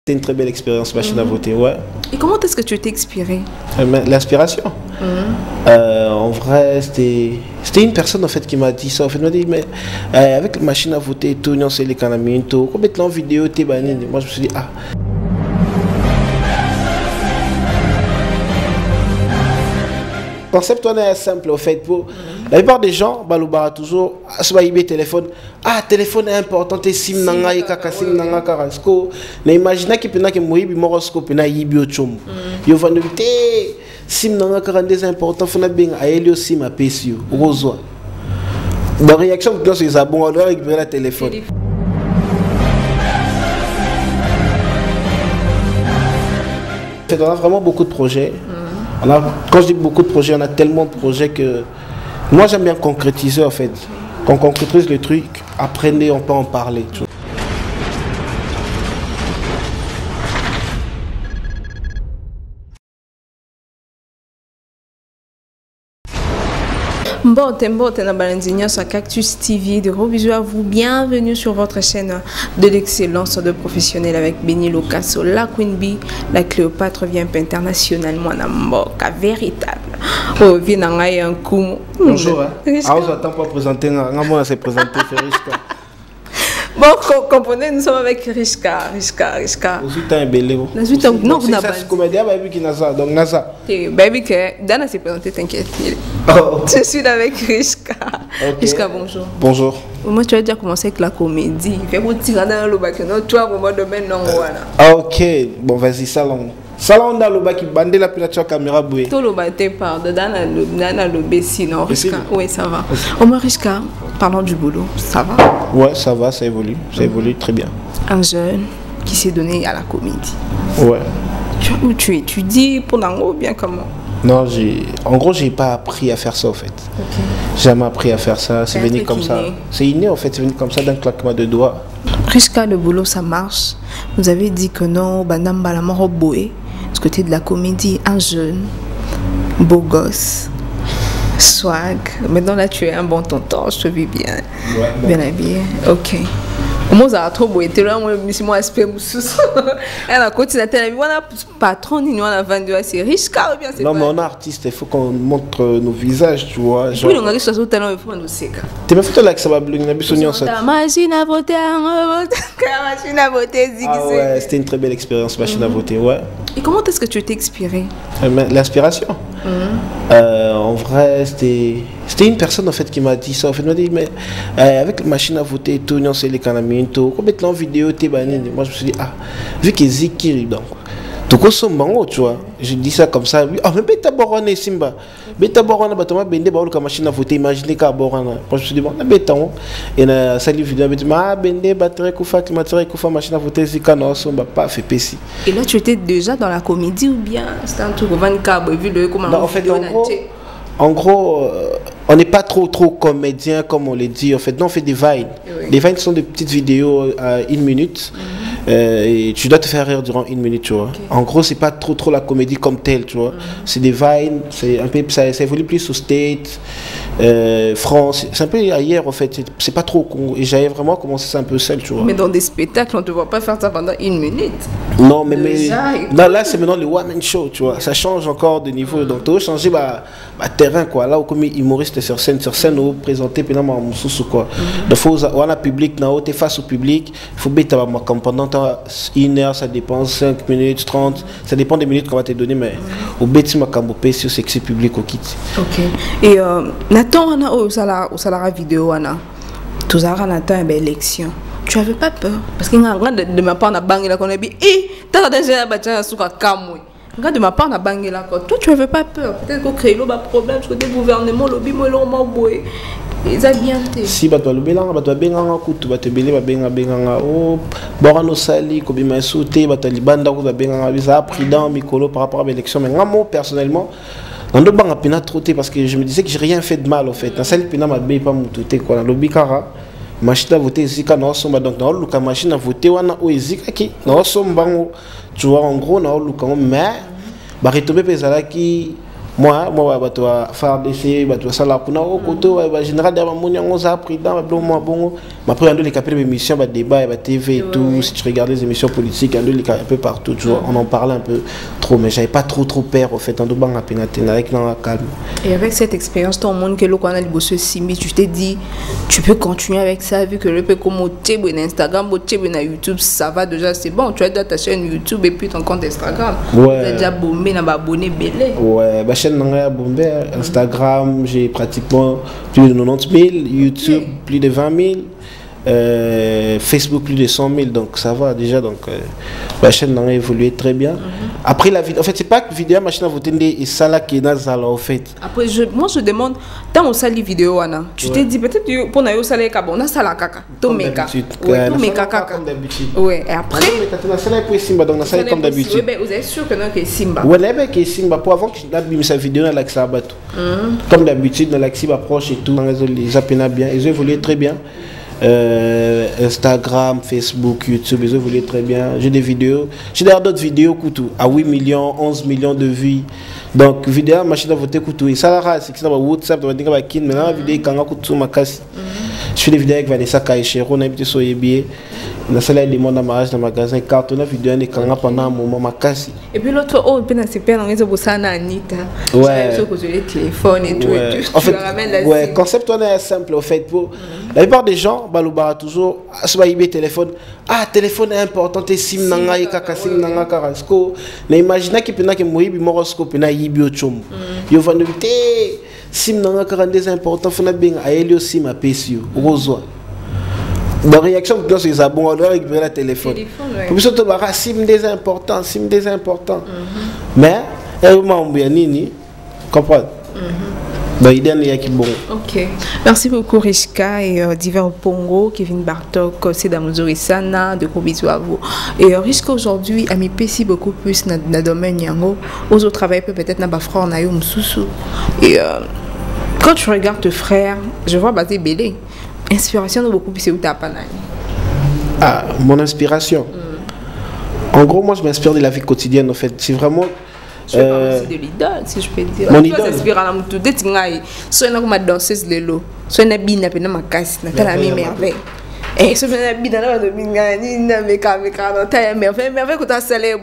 C'était une très belle expérience, machine à voter, ouais. Et comment est-ce que tu t'es inspiré? L'inspiration. En vrai, c'était une personne en fait qui m'a dit ça. En fait, elle m'a dit, mais avec la machine à voter, tout, on sait les canamines, tout. Combien de temps vidéo, t'es banni? Moi, je me suis dit, ah. Le concept est simple en fait. Pour la plupart des gens, Balouba toujours, téléphone. Ah, téléphone est important, t'es sim nanga et kaka sim nanga karasko. Mais imaginez que pendant que moïbi moroscope na yibi ochom. Yo va nous dire sim nanga karande c'est important, faut na bien aélio sim à pesio. Rosoa. La réaction que c'est ça bon, on doit récupérer le téléphone. On a vraiment beaucoup de projets. Quand je dis beaucoup de projets, on a tellement de projets que moi j'aime bien concrétiser en fait. Quand on concrétise le truc, apprenez, on peut en parler. Tu vois. Mbote na balandigna sur Cactus TV, de gros bisous à vous, bienvenue sur votre chaîne de l'excellence de professionnels avec Benny Locasso, la Queen Bee, la Cléopâtre vient internationalement na mboka véritable. Oh, vient un coup. Bonjour. Ah, on s'attend pas à présenter, on s'est présenté, c'est Rishka. Bon, comprenez, nous sommes avec Rishka. Aussi, t'as un belé. Non, vous n'avez pas. C'est comédien, baby qui n'a ça, donc Nasa. Baby, que Dana s'est présenté, t'inquiète. Je suis avec Rishka. Rishka, bonjour. Bonjour. Moi, tu as déjà commencé avec la comédie. Fais vous tirer dans le bac, non, toi, au moment de maintenant, voilà. Ah, ok. Bon, vas-y, salon. Salon dans le bac, qui bandait la pilature caméra bouée. Tout le bac, par dans le Bessie, non, Rishka. Oui, ça va. Au moins, Rishka, parlons du boulot, ça va? Ouais, ça va, ça évolue très bien. Un jeune qui s'est donné à la comédie. Ouais. Tu étudies pendant ou bien comment? Non, en gros, j'ai pas appris à faire ça en fait. Okay. J'ai jamais appris à faire ça, c'est venu comme ça. C'est inné en fait, c'est venu comme ça d'un claquement de doigts. Rishka, le boulot ça marche. Vous avez dit que non, Banamba la mort boé, du côté de la comédie, un jeune, beau gosse, swag. Maintenant là, tu es un bon tonton, je te vis bien. Ouais, bon. Bien habillé, ok. Moi, ça a trop beau été là, moi, je suis aspect moussous. Elle a continué à télé, on a patron, on a vendu assez riche, car bien c'est. Non, mais on est artiste, il faut qu'on montre nos visages, tu vois. Oui, on a réussi à sauter là, il faut nous sécher. Tu m'as fait là que ça va blinguer, on a besoin de ça. La machine à voter, machine à voter, ah ouais, c'était une très belle expérience, machine à voter, ouais. Et comment est-ce que tu t'es inspiré? L'inspiration. En vrai, c'était une personne en fait qui m'a dit ça. En fait, elle m'a dit, mais avec la machine à voter, tout, on sait les canamines, tout. Combien de temps vidéo, t'es banni? Moi, je me suis dit, ah, vu que Zikiri, donc. Tout quoi, son bango, tu vois. Je dis ça comme ça. Ah, mais bêta borone, Simba. Bêta borone, battement, bende, baoul, la machine à voter, imaginez qu'à borone. Moi, je me suis dit, bon, bêta, et na sali vidéo, elle m'a dit, bende, batterie, koufa, climatiseur, koufa, machine à voter, Zika, non, son, bah, pas fait pessi. Et là, tu étais déjà dans la comédie ou bien c'était un truc, vu le comment en fait, en gros, on n'est pas trop comédien comme on le dit. En fait, non, on fait des vines. Oui. Les vines sont des petites vidéos à 1 minute. Et tu dois te faire rire durant 1 minute, tu vois. Okay. En gros, c'est pas trop la comédie comme telle, tu vois. C'est des vines, c'est un peu, ça évolue plus au State, France. C'est un peu ailleurs, en fait. C'est pas trop. Et j'avais vraiment commencé ça un peu seul, tu vois. Mais dans des spectacles, on ne te voit pas faire ça pendant 1 minute. Non, mais non, là, c'est maintenant le one-man show, tu vois. Ça change encore de niveau. Donc, tu dois changer terrain, quoi. Là où comme humoriste sur scène, où présenter, puis là, sous quoi. Donc, faut on a public, tu es face au public. Il faut bêter pendant 1 heure, ça dépend, 5 minutes, 30, ça dépend des minutes qu'on va te donner, mais au bêtis ma cambopé sur c'est public au kit. Ok. Et Nathan, on a au salaire vidéo, on a tous à Nathan une belle élection. Tu avais pas peur parce que de ma part on a bangé là qu'on a dit t'as déjà battu sur Kamwe. De ma part on a bangé là toi tu avais pas peur peut-être qu'on crée le problème parce que le gouvernement lobby moi là boy. Si bato lobelanga bato benganga kutu bato belé benganga oh borano sali ko bima sauté bato libanda ko benganga bisa prudent mikolo par rapport à l'élection mais moi personnellement on doit banga pina trotté parce que je me disais que j'ai rien fait de mal en fait. Dans celle pina ma bé pas moutouté quoi dans lobby kara machine à voter zika na somba donc dans le machine à voter wana o zika ki na somba tu vois en gros na le mais ba retomber pezala ki moi bato faire d'essai bato ça la kuna au côté général de mon yango ça président bon après on les capter émissions ba débat ba TV et tout si tu regardes les émissions politiques on les un peu partout tu vois on en parlait un peu trop mais j'avais pas trop peur au fait en bang à penater avec dans la calme. Et avec cette expérience ton monde que le qu'on a bossé Simbi tu t'es dit tu peux continuer avec ça vu que le peu comme Instagram na YouTube ça va déjà c'est bon tu as déjà ta chaîne YouTube et puis ton compte Instagram tu as déjà bombé na ba abonné belé. Ouais ma chaîne n'a bombé Instagram j'ai pratiquement plus de 90 000 YouTube plus de 20 000 Facebook plus de 100 000 donc ça va déjà donc la chaîne a évolué très bien. Après la vidéo en fait c'est pas que vidéo machine à voter et ça là qui est dans ça là en fait. Après moi je demande dans on sali vidéo ana tu t'es dit peut-être pour na yo sala ka bon na sala kaka to meka to meka kaka ouais et après na sala pour Simba donc na sala comme d'habitude. Oui ben vous êtes sûr que non que Simba. Ouais là que Simba pour avant que la bim sa vidéo na l'axe bateau. Comme d'habitude dans l'axe approche et tout les appena bien ils ont évolué très bien. Instagram, Facebook, YouTube, ils évoluent très bien. J'ai des vidéos, j'ai d'ailleurs d'autres vidéos à 8 millions, 11 millions de vues. Donc, vidéo, machine à voter coutou. Et ça, c'est que ça va WhatsApp, mais maintenant, la vidéo, quand on ma casse. Je fais des vidéos avec Vanessa Kaïchero, on a habité sur Yébie. On a salé des demandes à mariage dans le magasin, carton la vidéo, on est quand pendant un moment, ma casse. Et puis l'autre, oh, puis c'est pas dans les autres, ça, Anita. Ouais. Les téléphones et tout. En fait, ouais, concept, on est simple, en fait, pour. La plupart des gens, Baloubara toujours, soit il téléphone, téléphone est important, t'es sim nanga et kaka sim nanga karasko. Mais imaginez qu'il peut que moi il moroscope na yibi ochom. Yo va nous dire sim nanga karandé important, faut na bien aélio sim à pesio, rosoa. La réaction que dans les abonnés, on doit récupérer le téléphone. Pour ça, tu vas sim des importants, sim des importants. Mais, elle m'a oublié nini, comprends? Ok, merci beaucoup Rishka et Divers Pongo, Kevin Bartok, Seda Mozorisana, de gros bisous à vous. Et Rishka aujourd'hui a mis PC beaucoup plus dans le domaine yango, aux autres travail peut-être dans frère na yo msusu. Et quand tu regardes tes frères, je vois Bazé Belé, inspiration de beaucoup plus c'est où t'as pas nani. Ah, mon inspiration. En gros, moi je m'inspire de la vie quotidienne en fait. C'est vraiment je parle aussi de l'idole, si je peux dire. Mon idole. Tu s'inspires à la moutou. Dès que tu as soit une danseuse de l'eau, soit une bine à ma casse, tu as la même merveille. Et soit une bine à la merveille, quand tu as salé,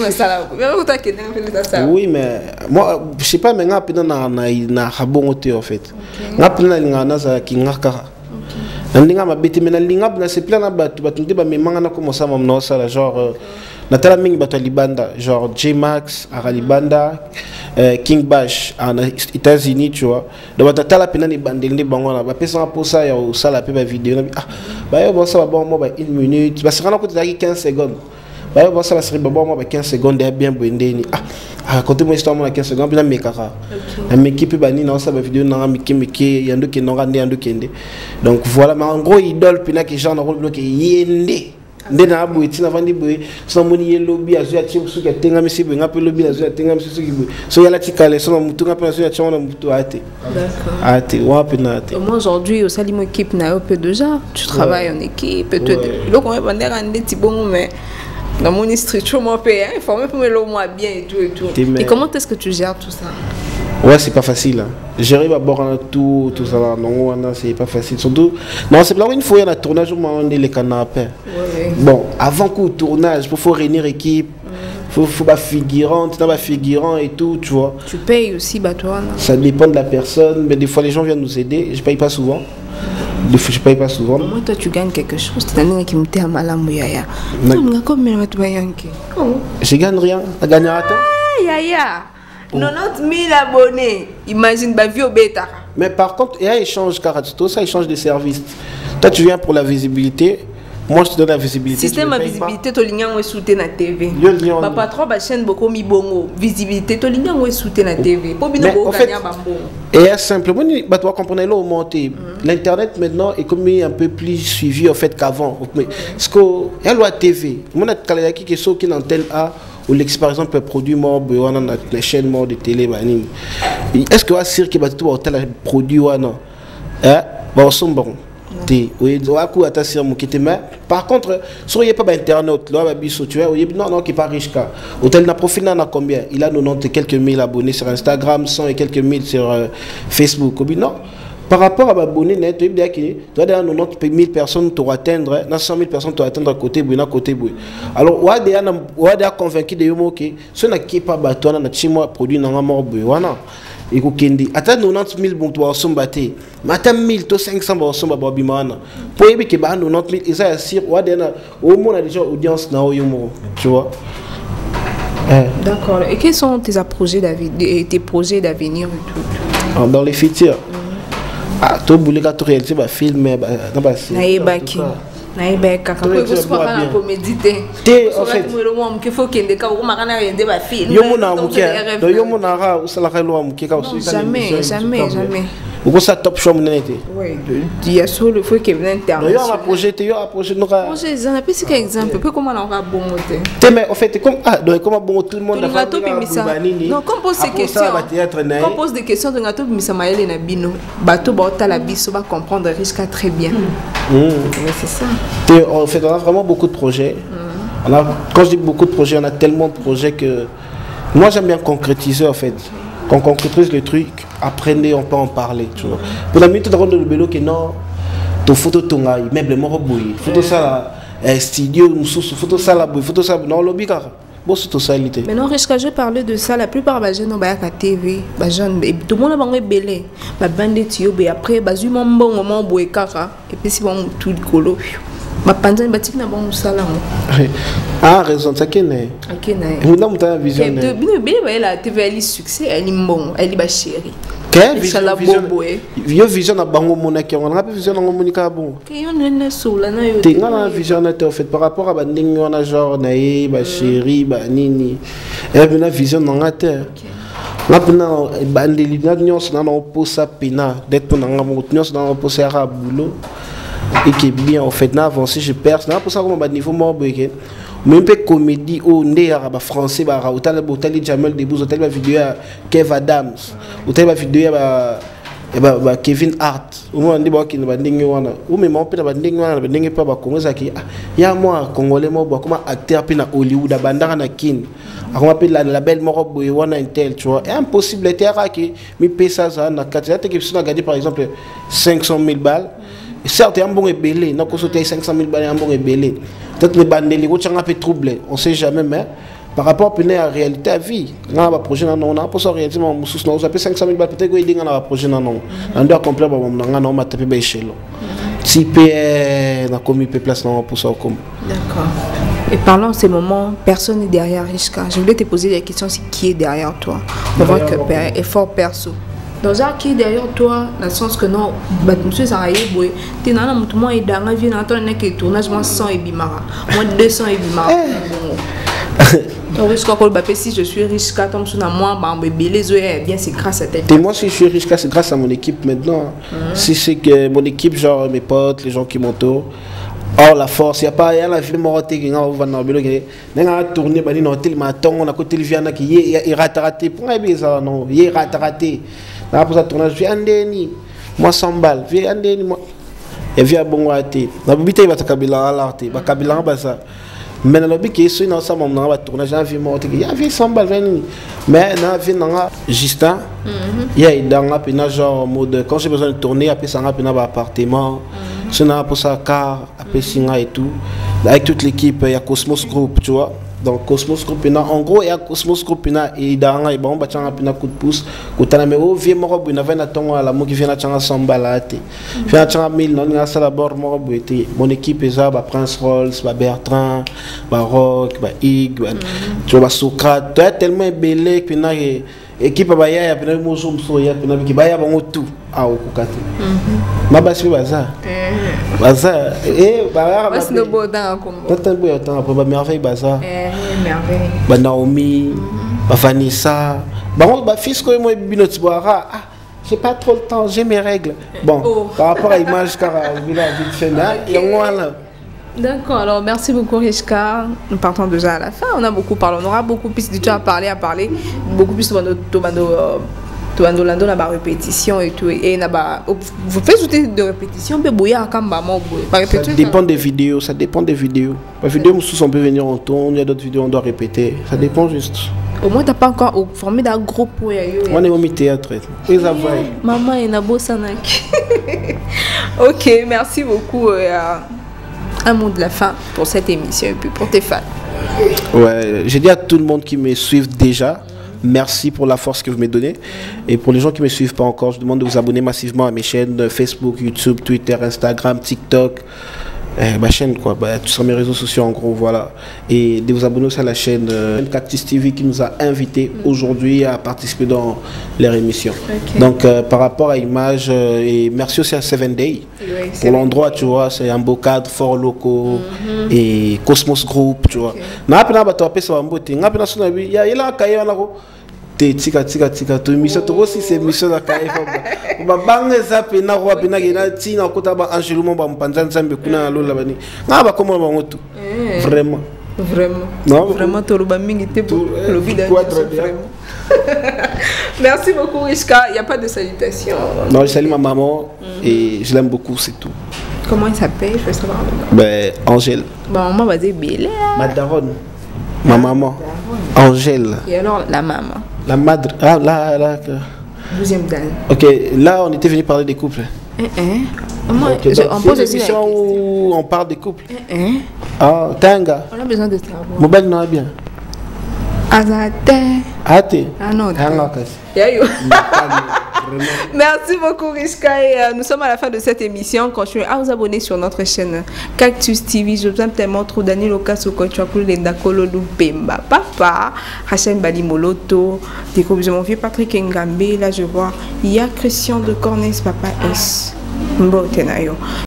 oui, mais moi, je ne sais pas, mais je suis en fait. Natala mingi bato libanda genre J-Max à Libanda King Bash aux États-Unis tu vois donc batala pena ni bandeli bango na ba pesa pour ça ya sala pe ba vidéo ba yo ça ba moi ba 1 minute ba sera na côté 15 secondes ba yo ça la série ba moi ba 15 secondes et bien bondeni raconter moi histoire moi 15 secondes bien mekaka na m'équipe ba ni na ça ba vidéo na miki yando ke nonga ndi yando kende donc voilà mais en gros idole pena que genre na rôle bloqué yende ndena abu itina vandi boy so moni yelo bi azu ya chimsu ke tenga misi boy ngape lobi azu ya tenga misi boy so yala tikale so mutu ngape azu ya chona mutu ate d'accord ate wa penate moi aujourd'hui au salimo équipe na yo peu déjà tu travailles en équipe peut le qu'on va vendre ande tibongo mais dans mon street moi paye informé pour me le moi bien et tout et comment est-ce que tu gères tout ça? Ouais, c'est pas facile. Gérer d'abord tout ça là, non, c'est pas facile. Surtout, non, c'est pas une fois il y a un tournage où on est les canapés. Bon, avant qu'au tournage, il faut réunir équipe, faut pas figurant, tu n'as pas figurant et tout, tu vois. Tu payes aussi, bah toi. Ça dépend de la personne, mais des fois les gens viennent nous aider. Je paye pas souvent. Des fois je paye pas souvent. Moi, toi, tu gagnes quelque chose. Tu as qui me t'es à Malamouya. Je gagne rien. Tu gagnes rien. Yaya. 90 000 abonnés. Imagine ma vie au bêta. Mais par contre, il y a échange tout ça échange de services. Toi, tu viens pour la visibilité. Moi, je te donne la visibilité. Système à visibilité, tu as soutenu la TV. Papa, trop de chaînes beaucoup mis bongo. Visibilité, tu as soutenu la TV. En fait, et simplement, tu dois comprendre l'eau monter. L'internet maintenant est comme un peu plus suivi en fait qu'avant. Parce que la loi TV, moi, je suis qui est une antenne A. Ou par exemple produit mort on a les chaînes mort de télé est-ce que va cirque va tout produit ou non bon Oui, mais par contre, si il n'y a pas d'internet, tu vois, non, qui n'est pas riche. Hôtel n'a profil n'a combien? Il a 90 et quelques mille abonnés sur Instagram, 100 et quelques mille sur Facebook. Non. Par rapport à l'abonné net, tu dois avoir 90 000 personnes pour atteindre, 100 000 personnes pour atteindre à côté de côté. Alors, on a convaincu de nous que ce n'est pas bateau, on a un produit dans la mort. Et que attends 90 000 bon toi sombaté matin 1000 to 500 bon somba bimana pour que 90 000 ils assurent au moins a déjà audience na oyomo tu vois. D'accord. Et quels sont tes projets d'avenir dans les futurs? Ah, tout boulot quand tu réalises ba film na ba si naibeka kako kusukwa kana komedite en fait il faut qu'il ka ko makana yende ba film yo mona mukia do yo mona ra usala ka lo mukia ka usu jamais ou ça top show monete oui il y a sur le faut qu'il vienne internet yo a projet no projet ça n'a pas si exemple peu comment on va bon moté mais en fait comme donc comment bon tout le monde a fait non comme pose ces questions comme pose des questions de ngato bimisa maele na bino bato ba otala biso ba comprendre risque très bien. C'est ça. En fait, on a vraiment beaucoup de projets. Quand je dis beaucoup de projets, on a tellement de projets que moi j'aime bien concrétiser en fait. Quand on concrétise le truc, apprenez, on peut en parler. Tu vois. Pour la minute de vélo que non, ton photo ton meuble mort bouilli, photo ça studio, photo ça la bouille, photo ça non lobby car. Maintenant, je vais parler de ça. La plupart des gens ont la TV. Tout le monde a belé. Après, ils ont bon moment et puis si on tout le colo. Ma pandémie batik na bon sala. Ah raison ça qu'est on a une vision. La TV elle succès, elle est bon, elle est chérie. Vision na bango monaki on a vision na monika bon. Vision en fait par rapport à banding on genre na ba chérie ba nini. Et bien vision na terre. Là pendant bandeli na nyos na posa pina d'être na nyos na posa ra boulot. Et qui est bien en fait, avancé, je perds. C'est pour ça qu'on a niveau mort. Même peu comédie au nez arabe français, hôtel Jamel Debbouze, hôtel la vidéo Kev Adams, hôtel la vidéo Kevin Hart. Au moins on dit qu'il n'y a pas de wana. Ou même on peut pas de pas comment ça qui. Il y a moi congolais moi comment acteur puis na Hollywood à bandara na kin. On appelle la belle mort boy wana intel tu vois. Impossible terre qui mi paye ça na 4 qui sont gagné par exemple 500 000 balles. Certes, il y a un bon ébélé, nous avons 500 000 balles, il y a un bon ébélé. Peut-être que les bandes, les autres sont un peu troublés, on ne sait jamais, mais par rapport à la réalité à vie, on a un projet, on a pour ça, réalité, on a 500 000 balles, peut-être qu'il y a un projet, on doit compléter, on a tapé des échelons. Si on a commis des places, on a pour ça. D'accord. Et parlant de ces moments, personne n'est derrière Richka. Je voulais te poser la question, c'est qui est derrière toi? On voit que effort perso. Donc, qui est derrière toi, dans le sens que non, monsieur Zaraye, tu es dans le monde et dans la vie, dans le tournage, moi 100 et bimara, moi 200 et bimara. Donc, si je suis riche, quand je suis moi, bien c'est grâce à ta. Et moi, si je suis riche, c'est grâce à mon équipe maintenant. Si c'est que mon équipe, genre mes potes, les gens qui m'entourent. Oh la force, il n'y a pas la vie morte qui va dans le vélo. Il y a tourné, il y a un maton, on a côté le viana qui est raté. Pour moi, non, il est raté. Là, pour ça, tournage, viens Andeni, moi 100 balles, viens Andeni, moi. Et viens bon à thé. La bobité va te kabila à l'arte, va kabila à ça. Mais dans le but qui est sur une ensemble, on va tourner, j'ai envie de monter, il y a 100 balles, mais dans la vie, on a Justin, il y a dans la genre mode, quand j'ai besoin de tourner, après ça, on a un appartement, c'est pour ça, car, après Singa et tout. Avec toute l'équipe, il y a Cosmos Group, tu vois. Donc Cosmos Group, en gros, il y a Cosmos Group, et dans la bon, il y a un coup de pouce. Quand on a mis au vieux morob, il y a un la qui vient à 100 balles. Il y a un 1000, il y a un d'abord morob. Mon équipe est là, Prince Rolls, Bertrand, Rock, Ig, tu vois, Socrate. Tu es tellement belé que l'équipe a ya pena mozo mso ya pena ki baya bango tout a okukate mabasi baza baza ba bas no boda kombo tata boya tata ba merveille baza merveille ba Naomi ba Vanessa bango ba fils ko mo binoti boara j'ai pas trop le temps, j'ai mes règles. Bon, par rapport à l'image car village vite fait là, et moi là. D'accord, alors merci beaucoup Richka. Nous partons déjà à la fin, on a beaucoup parlé, on aura beaucoup plus de choses à parler, beaucoup plus de Tu as la répétition et tout. Et vous faites de répétition, mais ça dépend des vidéos. Ça dépend des vidéos. Les vidéos, on peut venir en tourne, il y a d'autres vidéos, on doit répéter. Ça dépend juste. Au moins, tu n'as pas encore formé d'un groupe. On est au théâtre. Maman est na Bossanak. Ok, merci beaucoup. Un mot de la fin pour cette émission et puis pour tes fans. Ouais, j'ai dit à tout le monde qui me suivent déjà, merci pour la force que vous me donnez. Et pour les gens qui ne me suivent pas encore, je demande de vous abonner massivement à mes chaînes Facebook, YouTube, Twitter, Instagram, TikTok. Ma chaîne quoi, sur mes réseaux sociaux en gros, voilà. Et de vous abonner aussi à la chaîne Cactus TV qui nous a invités aujourd'hui à participer dans leur émission. Okay. Donc par rapport à Image, et merci aussi à 7 Day pour l'endroit, tu vois, c'est un beau cadre, fort locaux et Cosmos Group, tu vois. Tika to mission to aussi c'est mission na kai fa ba bange za pe na ro pe na gena tina ko ta ba angelumo ba mpanza nzambe kuna lola bani nga ba komo ba ngoto vraiment non vraiment to ba mingi te le vide vraiment. Merci beaucoup Riska, il y a pas de salutation. Non, je salue ma maman et je l'aime beaucoup, c'est tout. Comment elle s'appelle? Je veux savoir. Angèle. Maman va dire Bélé. Ma daronne. Ma maman. Angèle. Et alors la maman? La madre. Ah, là. Deuxième dame. Ok, là on était venu parler des couples. Okay, on pose aussi la où on parle des couples. Ah, Tanga. On a besoin de savoir. Mobile non bien. Azate. Ate. Ah non. Tanga. Merci beaucoup Riska et nous sommes à la fin de cette émission. Continuez à vous abonner sur notre chaîne Cactus TV. Je vous aime tellement trop. Daniel Okaso Kochakulu Lendakolo Lupemba Papa Hachem Balimoloto. Découvre mon vieux Patrick Ngambe. Là je vois il y a Christian de Cornes Papa S. Mbotenayo.